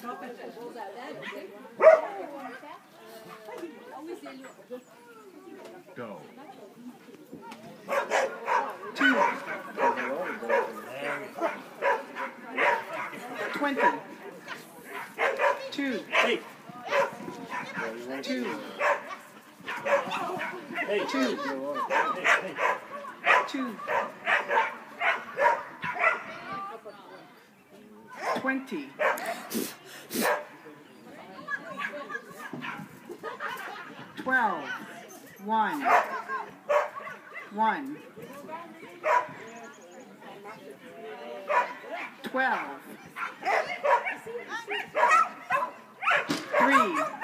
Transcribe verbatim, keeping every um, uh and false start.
Go. Two. Twenty. Two. Hey. Two. Hey. Two. Hey, hey. Two. Twenty. Twelve. One. One. Twelve. Three.